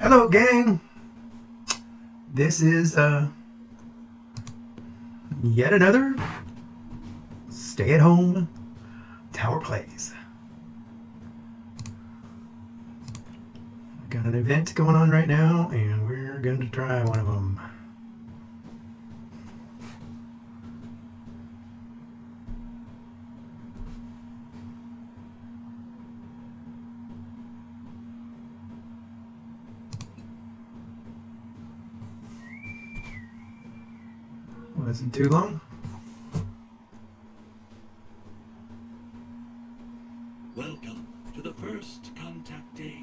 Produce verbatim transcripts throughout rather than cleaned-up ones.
Hello, gang. This is uh, yet another stay-at-home tower plays. Got an event going on right now, and we're going to try one of them. Wasn't too long. Welcome to the first contact day.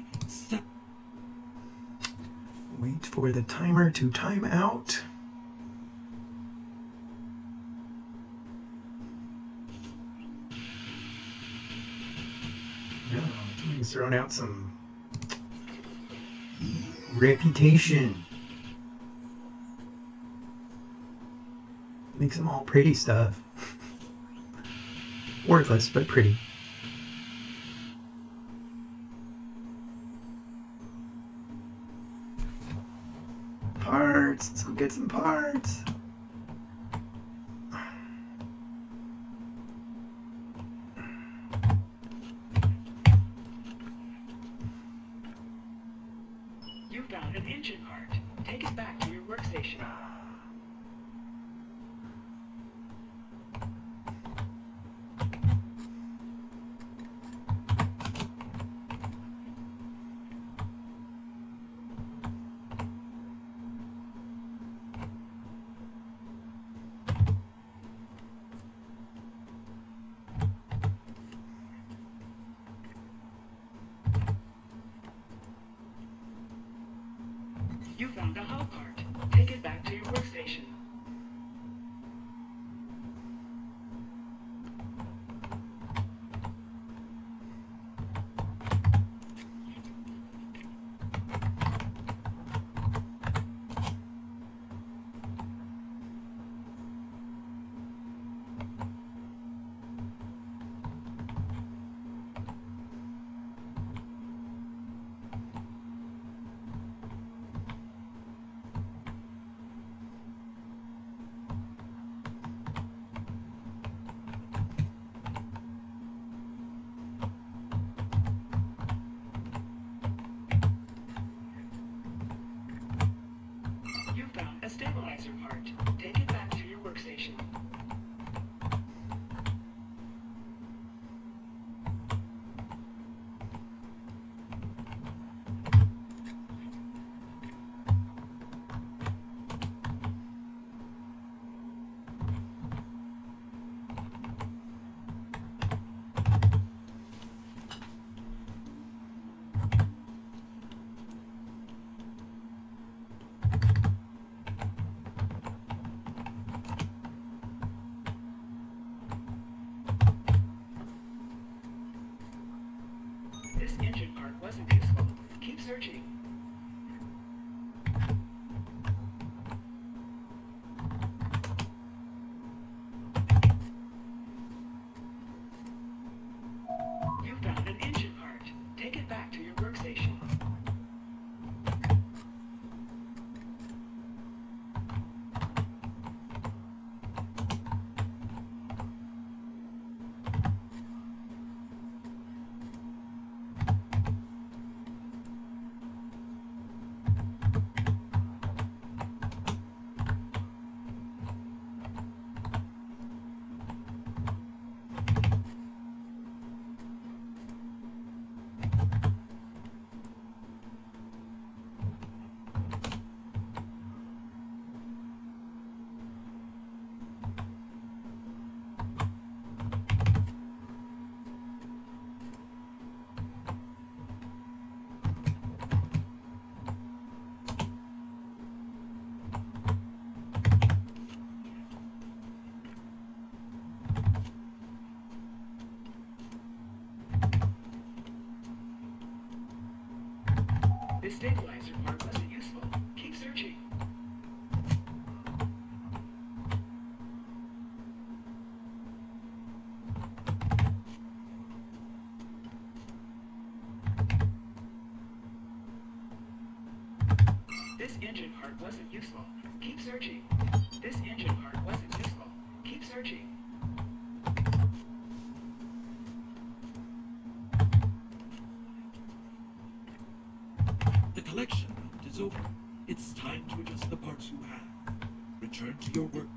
Wait for the timer to time out. Yeah, he's throwing out some reputation. Makes them all pretty stuff. Worthless, but pretty. Parts. Let's go get some parts. You found an engine part. Take it back to your workstation. You found a hull part. Take it back to your workstation. You found a stabilizer part. Take it back to your workstation. This engine part wasn't useful. Keep searching. You found an engine part. Take it back to your workstation. This stabilizer part wasn't useful. Keep searching. engine part wasn't useful. Keep searching. This engine part wasn't useful. Keep searching. The collection is over. It's time to adjust the parts you have. Return to your work.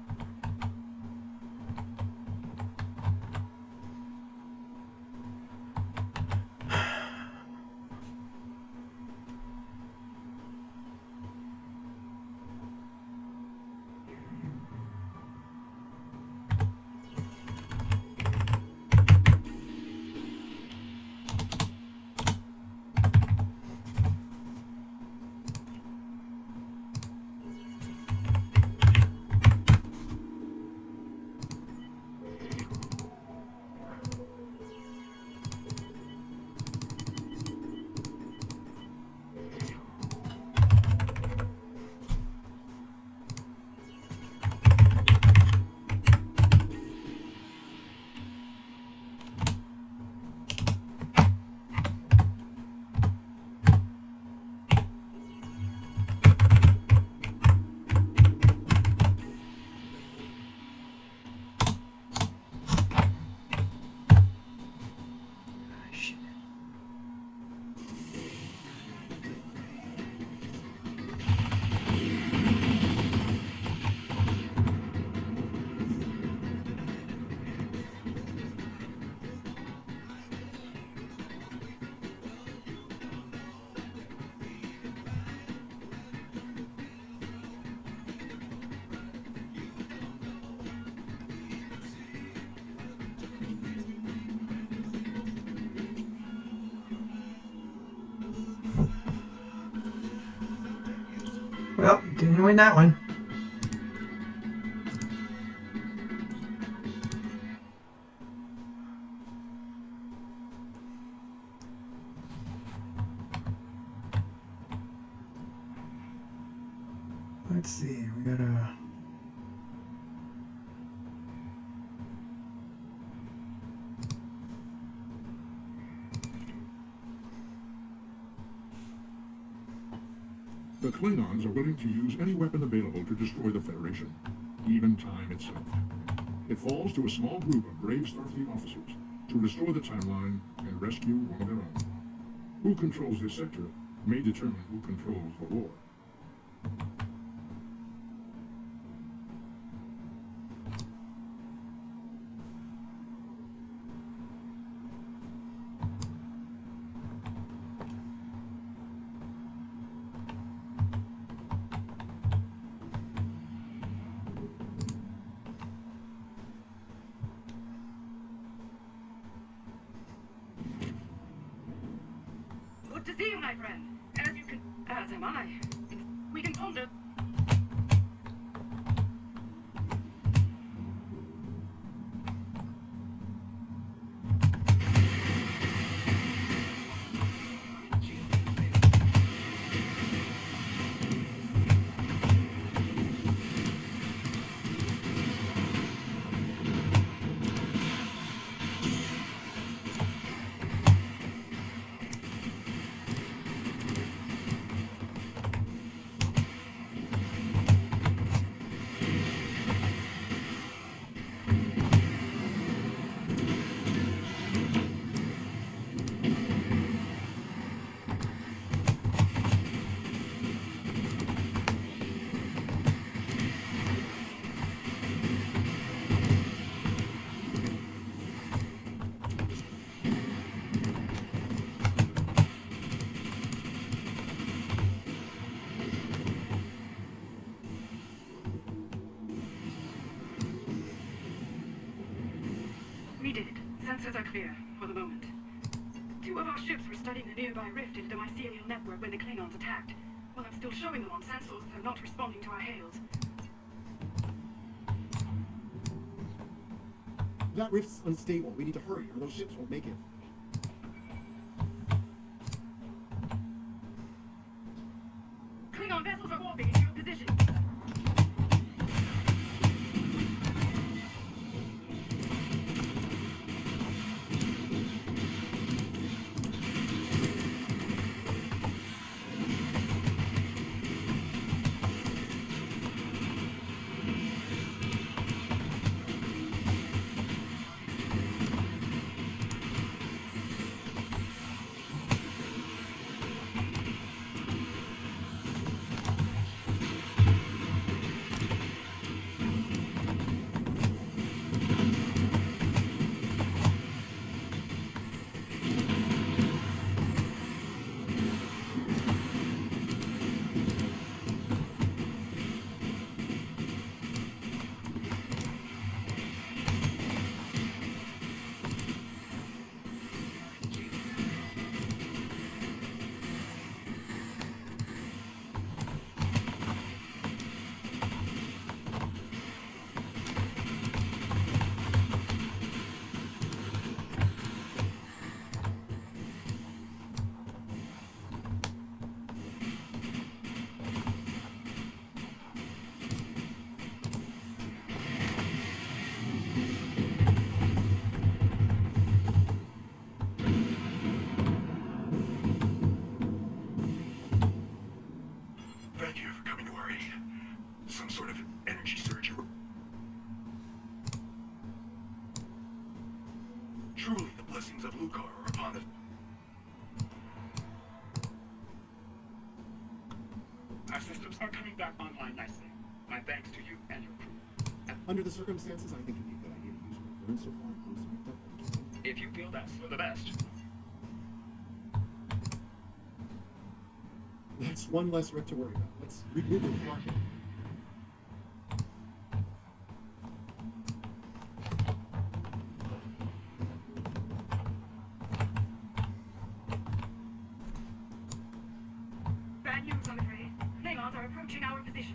Well, didn't win that one. Let's see, we gotta... The Klingons are willing to use any weapon available to destroy the Federation, even time itself. It falls to a small group of brave Starfleet officers to restore the timeline and rescue one of their own. Who controls this sector may determine who controls the war. Good to see you, my friend. As you can... As am I. We can ponder... We did it. Sensors are clear, for the moment. Two of our ships were studying the nearby rift into the mycelial network when the Klingons attacked. Well, I'm still showing them on sensors, they're not responding to our hails. That rift's unstable. We need to hurry, or those ships won't make it. Klingon vessels are warping into your position. Truly, the blessings of Lucar are upon us. Our systems are coming back online nicely. My thanks to you and your crew. Under the circumstances, I think it'd be a good idea to use what we've learned so far and close the up. If you feel that's for the best. That's one less rip to worry about. Let's remove it from our head. Bad news, I'm afraid. Klingons are approaching our position.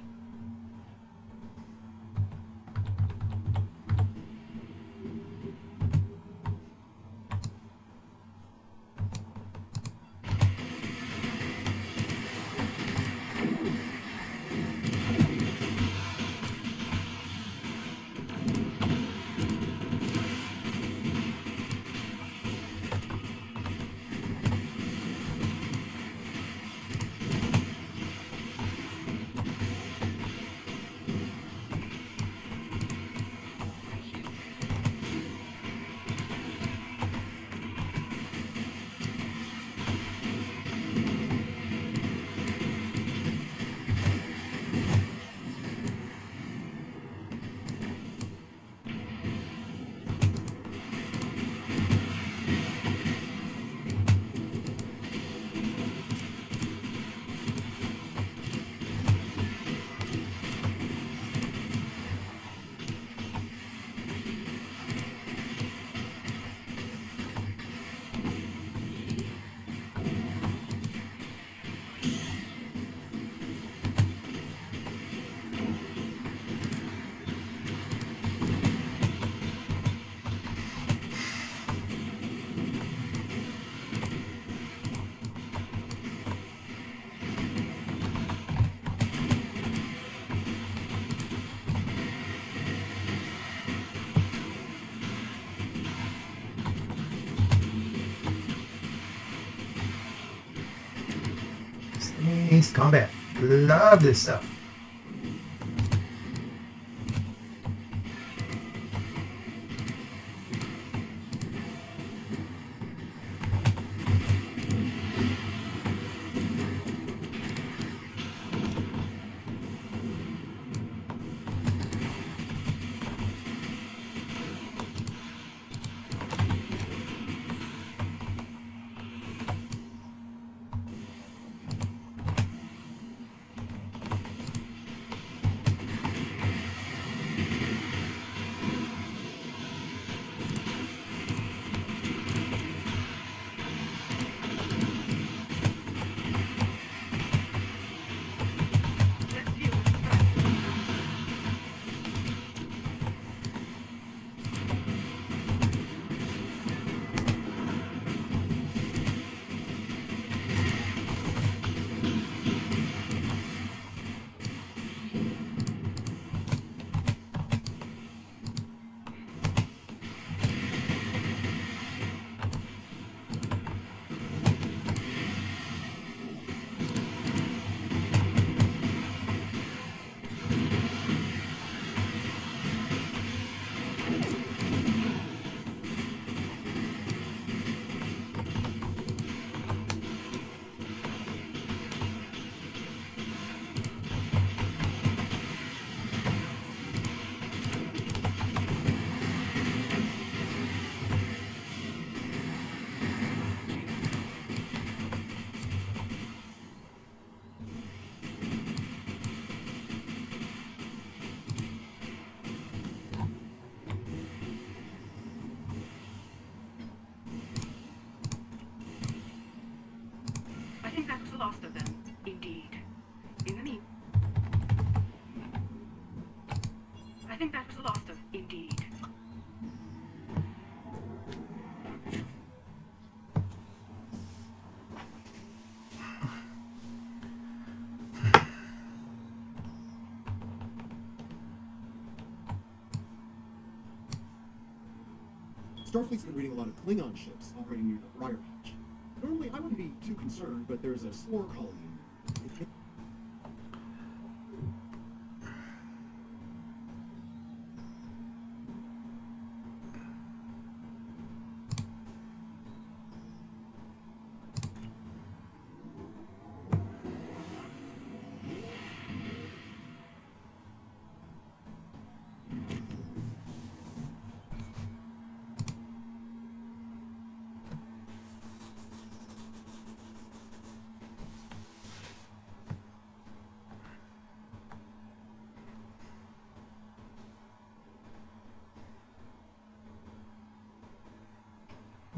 Space combat. Love this stuff. Let's deal with the threat. I think that was the last of them, indeed. In the mean... I think that was the last of, indeed. Starfleet's been reading a lot of Klingon ships operating near the Briar Patch. Normally, I wouldn't be too concerned, but there's a spore colony. It-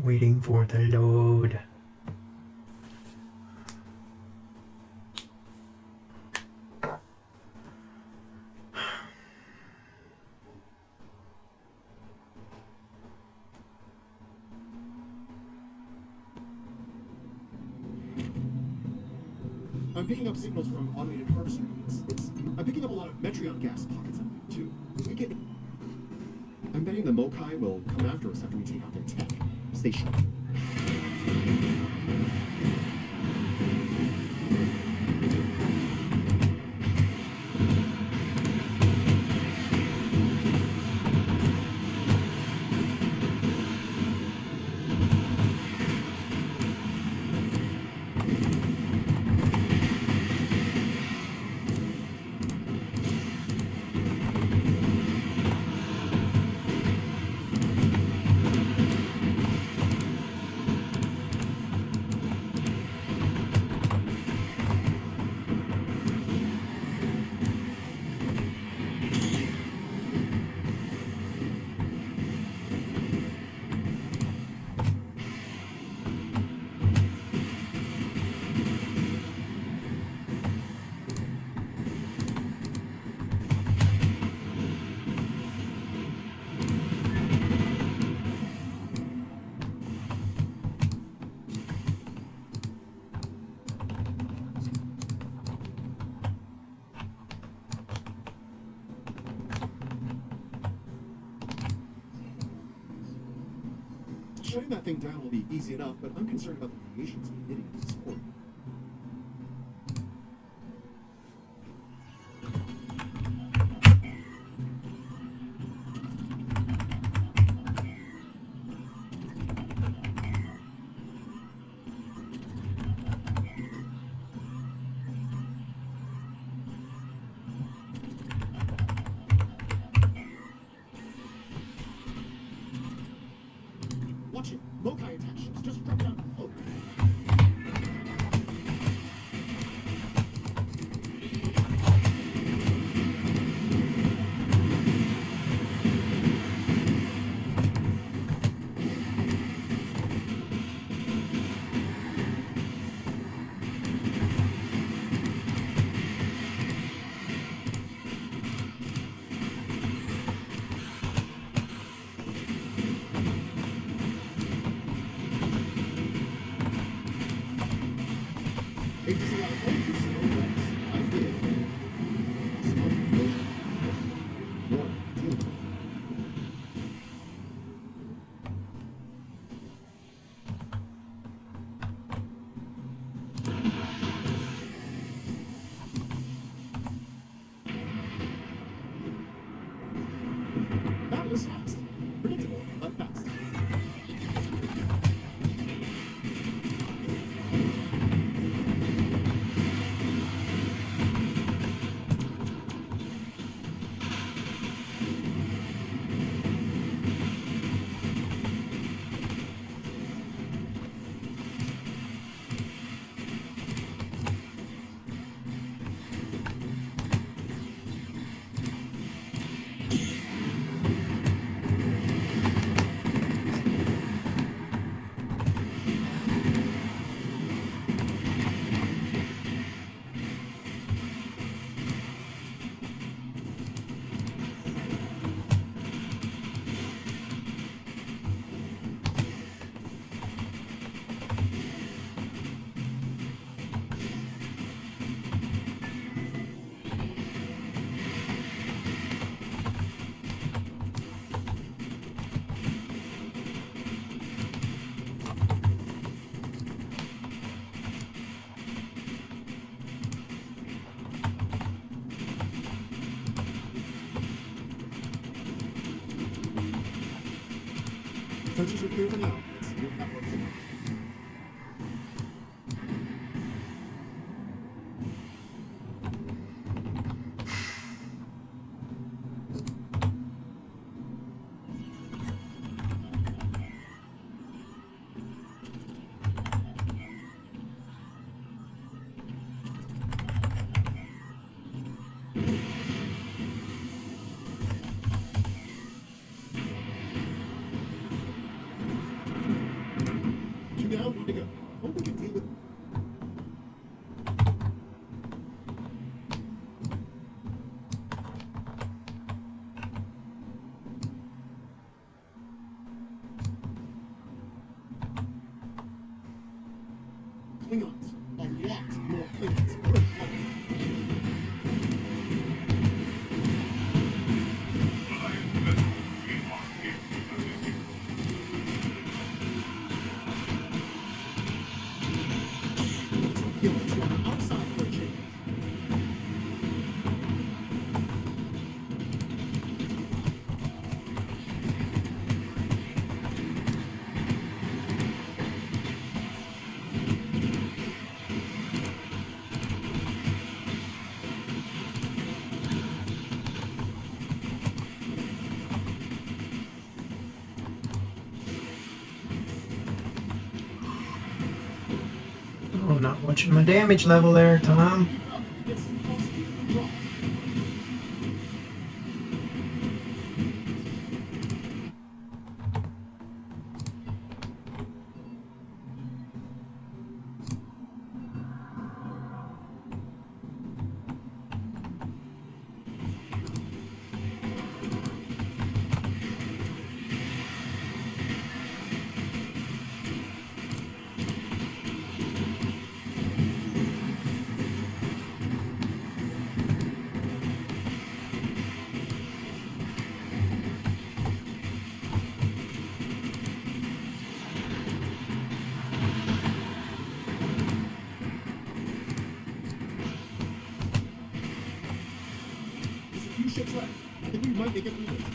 Waiting for the load. I'm picking up signals from automated harvester units. It's, I'm picking up a lot of Metreon gas pockets, I think, too. We get... I'm betting the Mokai will come after us after we take out their tech. Stay sharp. Shutting that thing down will be easy enough, but I'm concerned about the radiation it's emitting at this point. Watch it. Mokai attack ships just drop down and float. Hate to see how it goes, no less. I did. Smoke, motion. One, two. That was fast. Predictable, but fast. Sensors are clear for now. Let's see if that works or not. now, need to go. Hope we can deal with. Klingons. A lot more Klingons. Good luck. Killers were outside for a change. Oh, not watching my damage level there, Tom. It's impossible to drop. There's a few ships left. I think we might make it through this.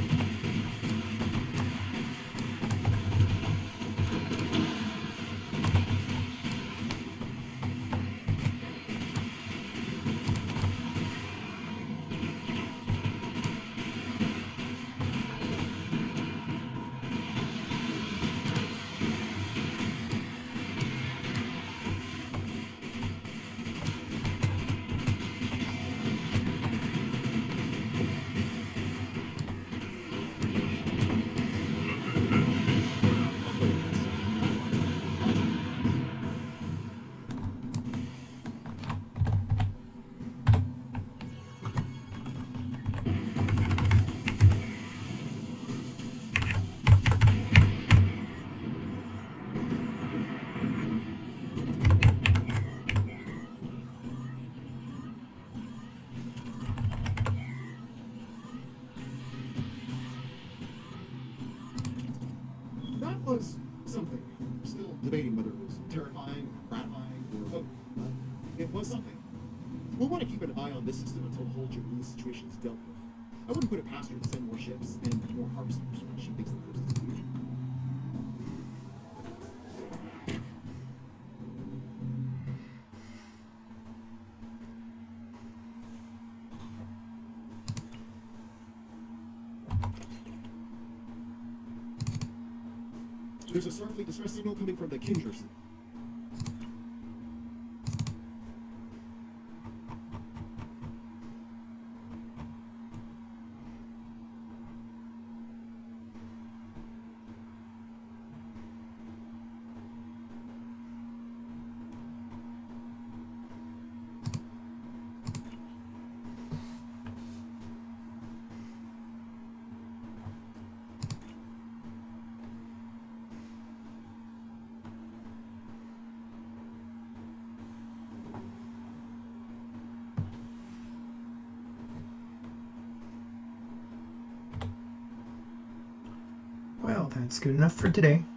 That was something. Still debating whether it was terrifying, gratifying, or both. But it was something. We'll want to keep an eye on this system until the whole Japanese situation is dealt with. I wouldn't put it past her to send more ships and more harvesters when she thinks the coast is clear. There's a Starfleet distress signal coming from the Kindler system. Well, that's good enough for today.